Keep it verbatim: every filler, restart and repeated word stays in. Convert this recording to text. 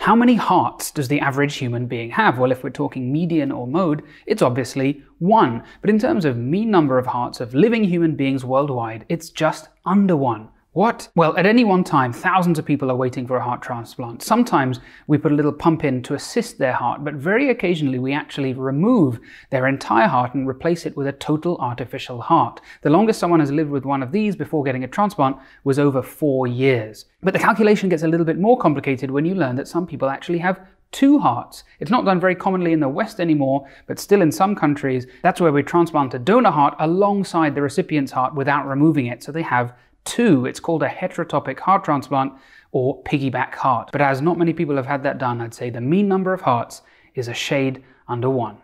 How many hearts does the average human being have? Well, if we're talking median or mode, it's obviously one. But in terms of mean number of hearts of living human beings worldwide, it's just under one. What? Well, at any one time, thousands of people are waiting for a heart transplant. Sometimes we put a little pump in to assist their heart, but very occasionally we actually remove their entire heart and replace it with a total artificial heart. The longest someone has lived with one of these before getting a transplant was over four years. But the calculation gets a little bit more complicated when you learn that some people actually have two hearts. It's not done very commonly in the West anymore, but still in some countries, that's where we transplant a donor heart alongside the recipient's heart without removing it, so they have two. It's called a heterotopic heart transplant or piggyback heart. But as not many people have had that done, I'd say the mean number of hearts is a shade under one.